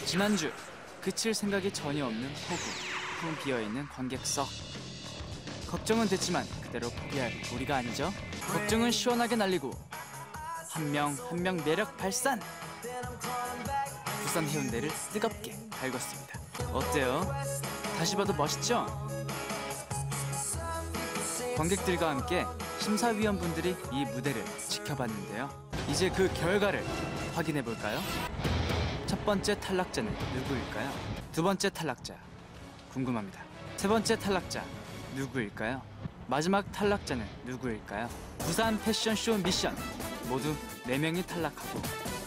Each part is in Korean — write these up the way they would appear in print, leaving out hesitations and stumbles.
지난주 그칠 생각이 전혀 없는 호구, 텅 비어있는 관객석. 걱정은 됐지만 그대로 포기할 우리가 아니죠. 걱정은 시원하게 날리고 한 명 한 명 매력 발산. 부산 해운대를 뜨겁게 달궜습니다. 어때요? 다시 봐도 멋있죠? 관객들과 함께 심사위원분들이 이 무대를 지켜봤는데요. 이제 그 결과를 확인해 볼까요? 첫 번째 탈락자는 누구일까요? 두 번째 탈락자 궁금합니다. 세 번째 탈락자 누구일까요? 마지막 탈락자는 누구일까요? 부산 패션쇼 미션 모두 4명이 탈락하고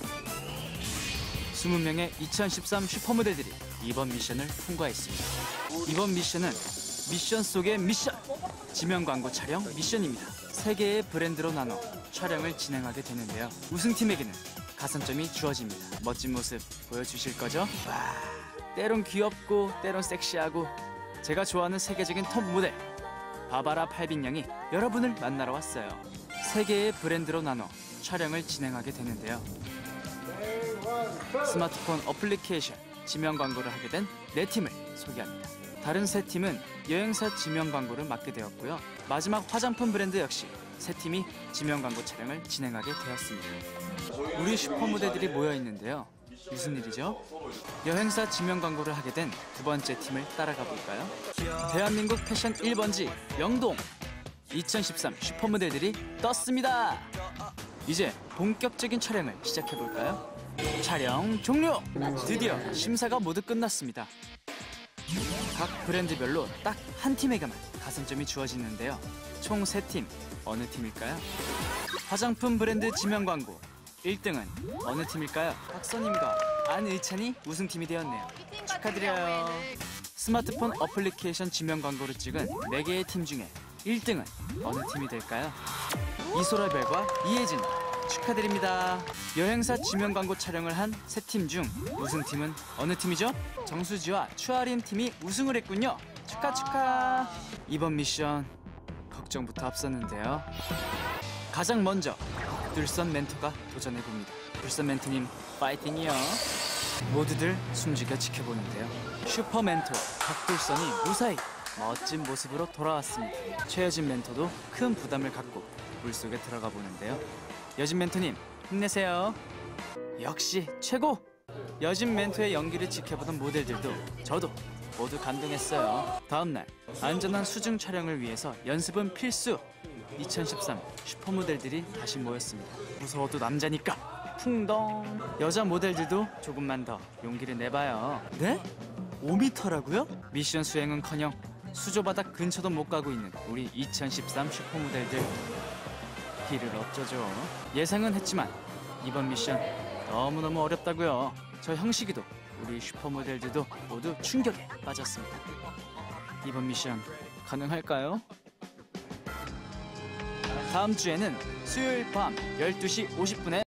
20명의 2013 슈퍼모델들이 이번 미션을 통과했습니다. 이번 미션은 미션 속의 미션! 지명 광고 촬영 미션입니다. 3개의 브랜드로 나눠 촬영을 진행하게 되는데요. 우승팀에게는 가산점이 주어집니다. 멋진 모습 보여주실 거죠? 와, 때론 귀엽고 때론 섹시하고 제가 좋아하는 세계적인 톱 모델 바바라 팔빈양이 여러분을 만나러 왔어요. 3개의 브랜드로 나눠 촬영을 진행하게 되는데요. 스마트폰 어플리케이션 지명 광고를 하게 된 4팀을 소개합니다. 다른 3팀은 여행사 지명 광고를 맡게 되었고요. 마지막 화장품 브랜드 역시 3팀이 지명 광고 촬영을 진행하게 되었습니다. 우리 슈퍼모델들이 모여 있는데요. 무슨 일이죠? 여행사 지명 광고를 하게 된 두 번째 팀을 따라가 볼까요? 대한민국 패션 1번지 영동 2013 슈퍼모델들이 떴습니다. 이제 본격적인 촬영을 시작해 볼까요? 촬영 종료! 드디어 심사가 모두 끝났습니다. 각 브랜드별로 딱 한 팀에게만 가산점이 주어지는데요. 총 3팀, 어느 팀일까요? 화장품 브랜드 지명 광고 1등은 어느 팀일까요? 박선님과 안의찬이 우승팀이 되었네요. 축하드려요. 스마트폰 어플리케이션 지명 광고를 찍은 4개의 팀 중에 1등은 어느 팀이 될까요? 이소라별과 이혜진 축하드립니다. 여행사 지명 광고 촬영을 한 3팀 중 우승팀은 어느 팀이죠? 정수지와 추아린 팀이 우승을 했군요. 축하. 이번 미션 걱정부터 앞섰는데요. 가장 먼저 박둘선 멘토가 도전해봅니다. 둘선 멘토님 파이팅이요. 모두들 숨죽여 지켜보는데요. 슈퍼 멘토 박둘선이 무사히 멋진 모습으로 돌아왔습니다. 최여진 멘토도 큰 부담을 갖고 물속에 들어가 보는데요. 여진 멘토님 힘내세요. 역시 최고! 여진 멘토의 연기를 지켜보던 모델들도 저도 모두 감동했어요. 다음날 안전한 수중 촬영을 위해서 연습은 필수! 2013 슈퍼모델들이 다시 모였습니다. 무서워도 남자니까 풍덩! 여자 모델들도 조금만 더 용기를 내봐요. 네? 5m라고요? 미션 수행은커녕 수조바닥 근처도 못 가고 있는 우리 2013 슈퍼모델들 길을 어쩌죠? 예상은 했지만 이번 미션 너무너무 어렵다고요. 저 형식이도 우리 슈퍼모델들도 모두 충격에 빠졌습니다. 이번 미션 가능할까요? 다음 주에는 수요일 밤 12시 50분에